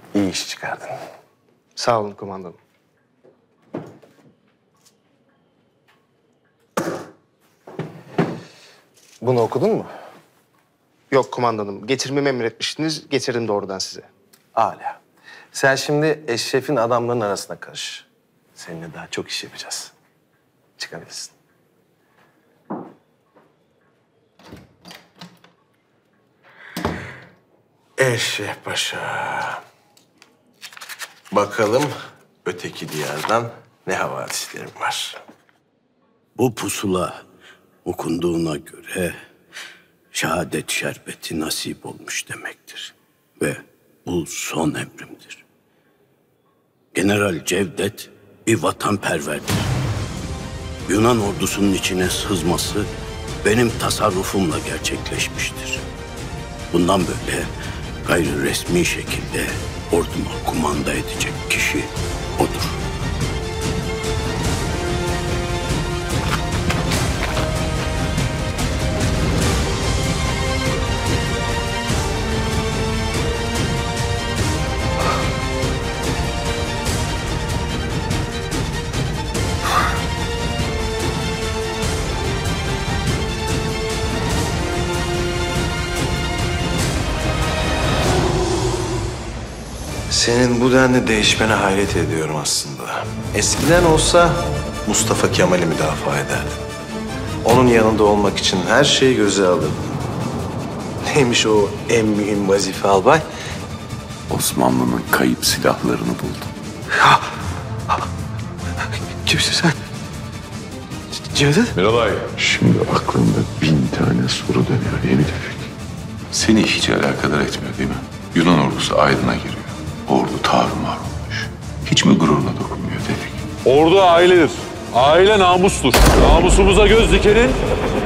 İyi iş çıkardın. Sağ olun kumandanım. Bunu okudun mu? Yok kumandanım. Getirmemi emretmiştiniz. Getirdim doğrudan size. Âlâ. Sen şimdi Eşref'in adamlarının arasına karış. Seninle daha çok iş yapacağız. Çıkabilirsin. Eşref Paşa. Bakalım öteki diyardan ne havadislerim var. Bu pusula okunduğuna göre şehadet şerbeti nasip olmuş demektir. Ve bu son emrimdir. General Cevdet bir vatanperverdir. Yunan ordusunun içine sızması benim tasarrufumla gerçekleşmiştir. Bundan böyle gayri resmi şekilde orduma kumanda edecek kişi odur. Senin bu denli değişmene hayret ediyorum aslında. Eskiden olsa Mustafa Kemal'i müdafaa ederdin. Onun yanında olmak için her şeyi göze alırdın. Neymiş o en mühim vazife albay? Osmanlı'nın kayıp silahlarını buldum. Kimsin sen? Cevdet? Miralay. Şimdi aklımda 1000 tane soru dönüyor değil mi Tevfik? Seni hiç alakadar etmiyor değil mi? Yunan ordusu Aydın'a giriyor. Ordu tarumar olmuş. Hiç mi gururuna dokunmuyor Tevfik? Ordu ailedir. Aile namustur. Namusumuza göz dikenin